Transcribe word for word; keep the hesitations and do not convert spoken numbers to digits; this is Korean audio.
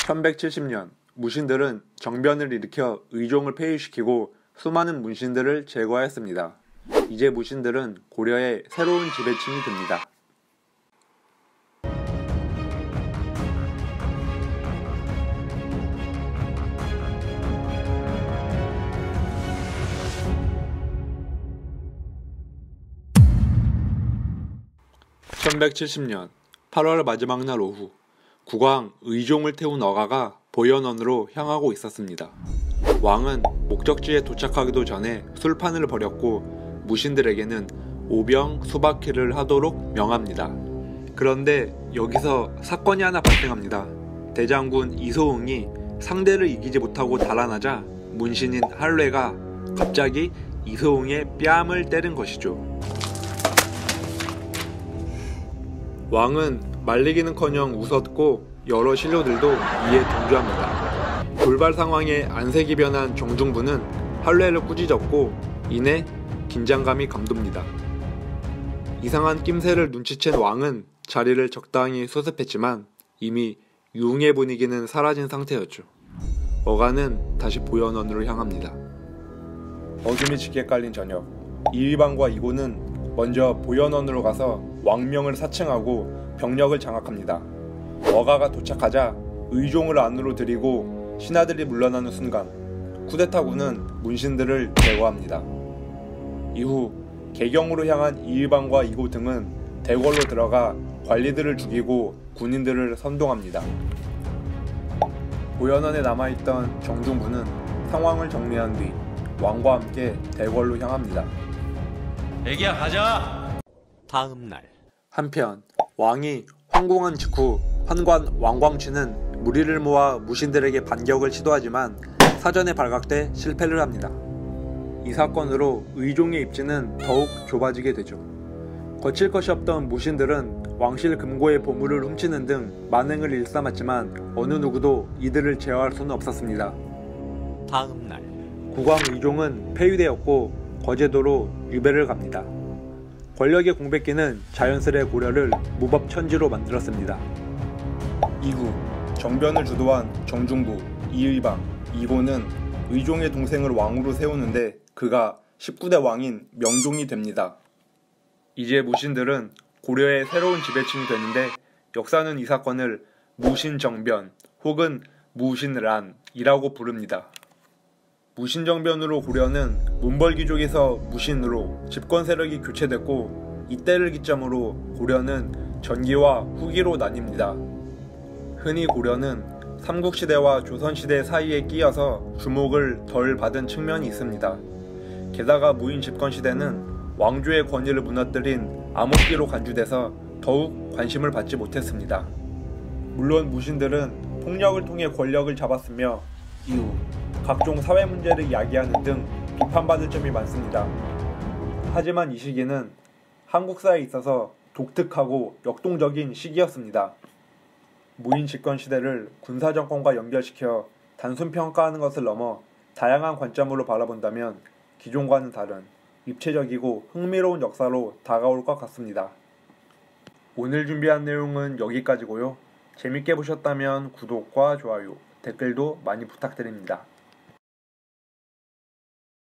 천백칠십 년, 무신들은 정변을 일으켜 의종을 폐위시키고 수많은 문신들을 제거하였습니다. 이제 무신들은 고려의 새로운 지배층이 됩니다. 천백칠십 년 팔월 마지막 날 오후, 국왕 의종을 태운 어가가 보현원으로 향하고 있었습니다. 왕은 목적지에 도착하기도 전에 술판을 벌였고 무신들에게는 오병 수박회를 하도록 명합니다. 그런데 여기서 사건이 하나 발생합니다. 대장군 이소응이 상대를 이기지 못하고 달아나자 문신인 할례가 갑자기 이소응의 뺨을 때린 것이죠. 왕은 말리기는커녕 웃었고 여러 신료들도 이에 동조합니다. 돌발 상황에 안색이 변한 정중부는 할례를 꾸짖었고 이내 긴장감이 감돕니다. 이상한 낌새를 눈치챈 왕은 자리를 적당히 수습했지만 이미 유흥의 분위기는 사라진 상태였죠. 어가는 다시 보현원으로 향합니다. 어둠이 짙게 깔린 저녁, 이의방과 이고는 먼저 보현원으로 가서 왕명을 사칭하고 병력을 장악합니다. 어가가 도착하자 의종을 안으로 들이고 신하들이 물러나는 순간 쿠데타군은 문신들을 제거합니다. 이후 개경으로 향한 이의방과 이고 등은 대궐로 들어가 관리들을 죽이고 군인들을 선동합니다. 보현원에 남아있던 정중부는 상황을 정리한 뒤 왕과 함께 대궐로 향합니다. 애기야 가자. 다음 날 한편 왕이 황궁한 직후 환관 왕광취는 무리를 모아 무신들에게 반격을 시도하지만 사전에 발각돼 실패를 합니다. 이 사건으로 의종의 입지는 더욱 좁아지게 되죠. 거칠 것이 없던 무신들은 왕실 금고의 보물을 훔치는 등 만행을 일삼았지만 어느 누구도 이들을 제어할 수는 없었습니다. 다음 날 국왕 의종은 폐위되었고 거제도로 유배를 갑니다. 권력의 공백기는 자연스레 고려를 무법천지로 만들었습니다. 이후 정변을 주도한 정중부, 이의방, 이고는 의종의 동생을 왕으로 세우는데 그가 십구 대 왕인 명종이 됩니다. 이제 무신들은 고려의 새로운 지배층이 되는데 역사는 이 사건을 무신정변 혹은 무신란이라고 부릅니다. 무신정변으로 고려는 문벌귀족에서 무신으로 집권 세력이 교체됐고 이때를 기점으로 고려는 전기와 후기로 나뉩니다. 흔히 고려는 삼국시대와 조선시대 사이에 끼어서 주목을 덜 받은 측면이 있습니다. 게다가 무인 집권시대는 왕조의 권위를 무너뜨린 암흑기로 간주돼서 더욱 관심을 받지 못했습니다. 물론 무신들은 폭력을 통해 권력을 잡았으며 이후 각종 사회 문제를 야기하는 등 비판받을 점이 많습니다. 하지만 이 시기는 한국사에 있어서 독특하고 역동적인 시기였습니다. 무인 집권 시대를 군사정권과 연결시켜 단순 평가하는 것을 넘어 다양한 관점으로 바라본다면 기존과는 다른 입체적이고 흥미로운 역사로 다가올 것 같습니다. 오늘 준비한 내용은 여기까지고요. 재밌게 보셨다면 구독과 좋아요, 댓글도 많이 부탁드립니다.